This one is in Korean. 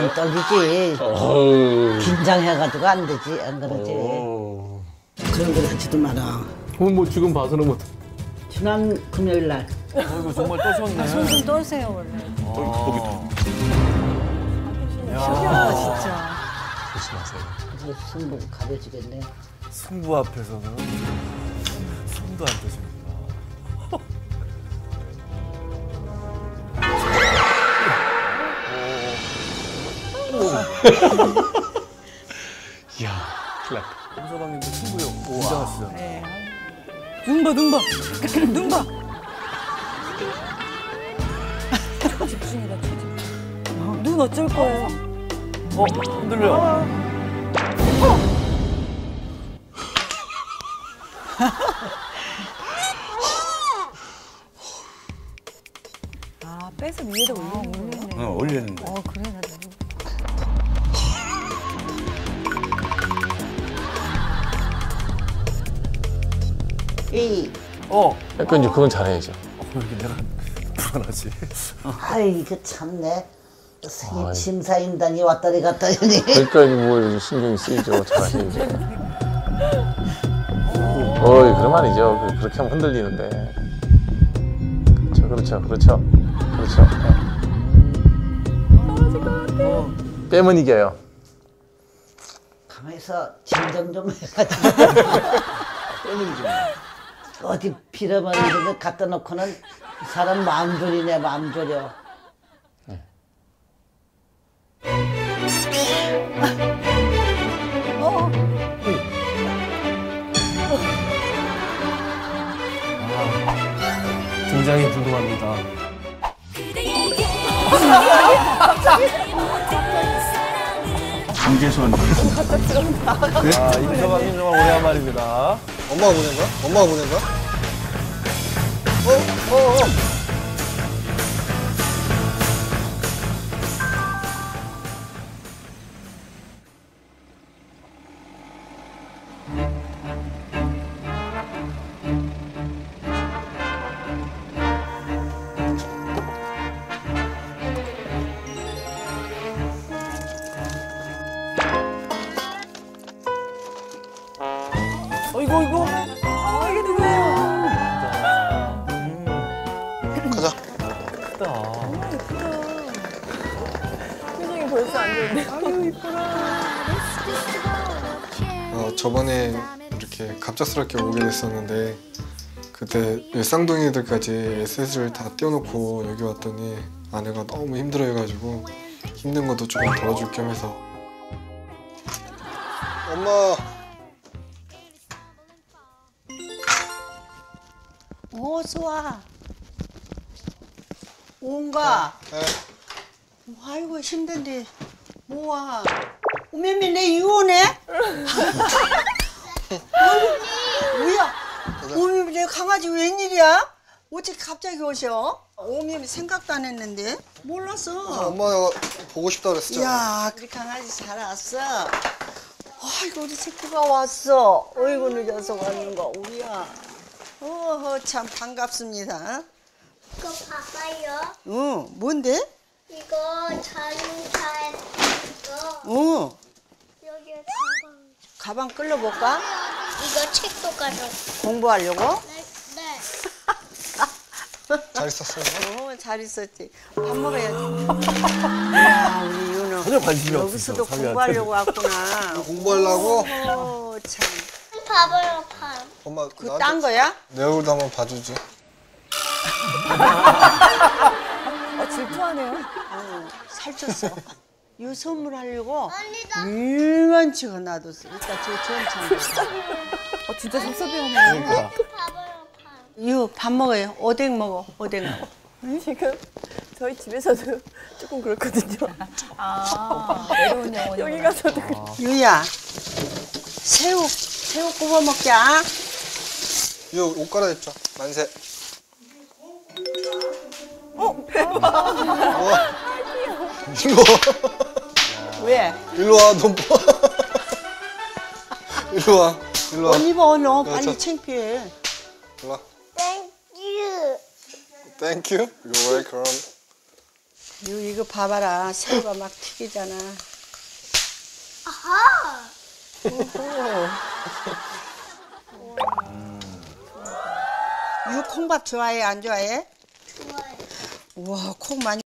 안 떨리지. 긴장해가지고 안 되지, 안 그러지. 그런 거 하지도 마라. 그럼 뭐 지금 봐서는 뭐. 지난 금요일 날. 이거 정말 떠셨네. 손 좀 떠세요 원래. 신기하다 진짜. 조심하세요. 이제 승부 가려지겠네. 승부 앞에서는 손도 안 떠십니다. 이야, 큰일 났다. 홍서방님도 승부요. 긴장하시죠. 눈 봐, 눈 봐. 눈 봐. 집중이다 집중. 눈 어쩔 거예요? 흔들려. 아 빼서 위에다 올리는 거예요? 올리는 거. 그래 나도. 이, 그러니까 이제 그건 잘해야죠. 왜 이렇게 내가 불안하지? 아이, 그 참네. 심사인단이 왔다리 갔다 하니. 그러니까 뭐 요즘 신경이 쓰이죠. 잘하셔야죠. 어이, 그럼 아니죠. 그렇게 하면 흔들리는데. 그렇죠, 그렇죠, 그렇죠. 빼면 이겨요. 가만히서 진정 좀 해가지고. 어디 빌어먹는 거 갖다 놓고는 사람 마음 졸이네, 마음 졸여. 굉장히 궁금합니다. 김재선. 임서방님 정말 오래간만입니다. 엄마가 보낸 거야? 엄마가 보낸 거야? 이거. 이게 누구예요? 가자. 표정이 벌써 안 좋은데. 아유, 이쁘다. 저번에 이렇게 갑작스럽게 오게 됐었는데 그때 쌍둥이들까지 SS를 다 띄워놓고 여기 왔더니 아내가 너무 힘들어해가지고 힘든 것도 조금 덜어줄 겸 해서 엄마. 어서 와. 온가? 네. 아이고 힘든데 뭐야? 오메미 내 이혼해? 뭐야? 오메미 내 강아지 웬일이야? 어떻게 갑자기 오셔? 오메미 생각도 안 했는데 몰랐어. 엄마가 보고 싶다 그랬었잖아. 야, 우리 강아지 잘 왔어. 아이고 우리 새끼가 왔어. 어이구 늦어서 왔는가 우리야. 어허 참 반갑습니다. 이거 봐봐요. 응, 뭔데? 이거 자동차에 이거 여기에 가방 끌려볼까? 이거 책도 가져. 공부하려고? 네. 잘 있었어요? 잘 있었지. 밥 먹어야지. 야, 우리 윤호. 전혀 관심이 여기서도 없으셔, 공부하려고 왔구나. 공부하려고? 참. 봐봐요, 봐. 엄마 그 딴 거야? 내 얼굴도 한번 봐주지. 질투하네요. 살쪘어. 이 선물하려고 언니도 일만치가 놔뒀어. 이따 저 전참. 진짜 섭섭해하네. 그러니까. 봐봐요, 봐. 이거 밥 먹어요. 오뎅 먹어. 오뎅 먹어. 지금 저희 집에서도 조금 그렇거든요. 외로운 영혼. 여기 가서도. 유야, 새우 구워 먹자. 이거 옷 갈아입자. 만세. 이거 왜? 일로 와. 너 일로 와. 일로 와. 옷 입어, 너 자. 빨리 창피해. 일로 와. 땡큐. Thank you. You're welcome. 이거 봐봐라. 새우가 막 튀기잖아. 아하. 유 콩밥 좋아해? 안 좋아해? 좋아요. 우와, 콩 많이